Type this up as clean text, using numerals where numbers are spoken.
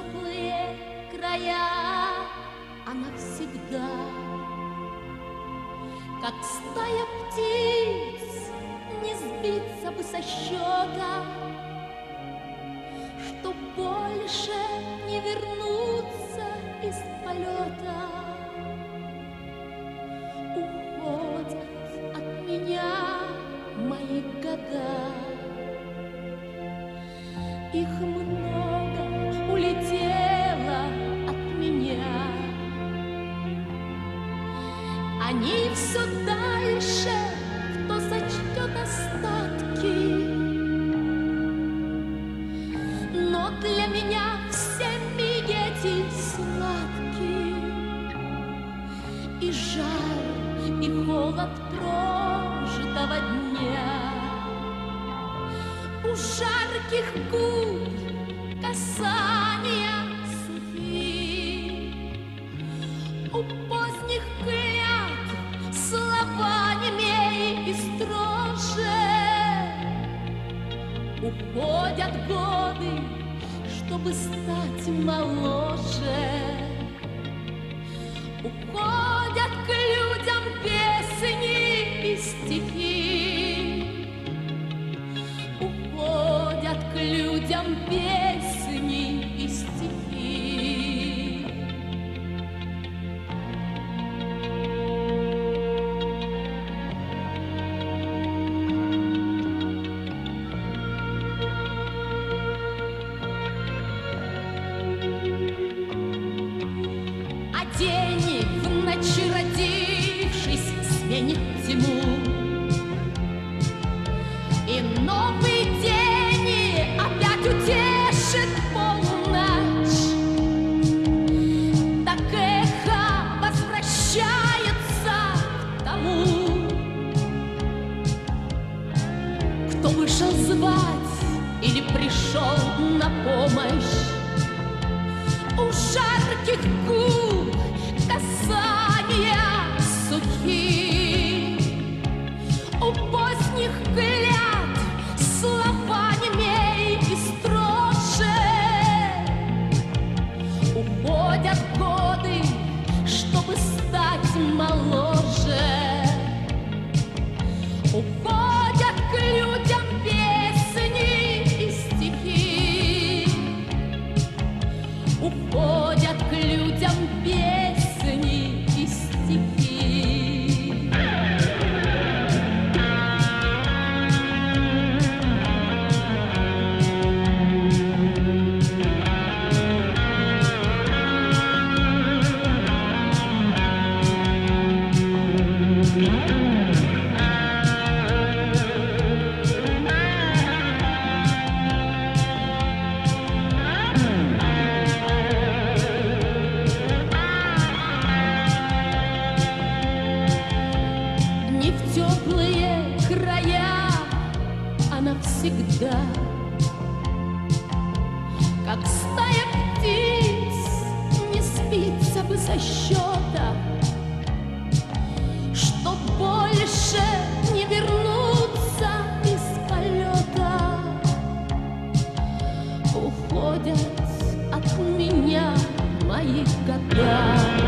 теплые края, а навсегда. Как стая птиц, не сбиться бы со счета, чтоб больше не вернуться из полета. Уходят от меня мои года, их много улетело от меня. Они все дальше, кто сочтет остатки, но для меня все миги эти сладкие. И жар, и холод прожитого дня, у жарких губ касания сухие, у поздних клятв слова немей и строже. Уходят годы, чтобы стать моложе. Уходят к людям песни и стихи, уходят к людям песни и стихи. А день в ночи родившись сменит тьму, и новый день опять утешит полночь. Так эхо возвращается к тому, кто вышел звать или пришел на помощь. У жарких губ касания сухие, у поздних клятв слова немей и строже. Уходят годы, чтобы стать моложе. Уходят к людям песни и стихи, уходят к людям песни и стихи. Не в теплые края, а навсегда. Как стая птиц, не спится бы со счета, чтоб больше не вернуться из полета. Уходят от меня мои года.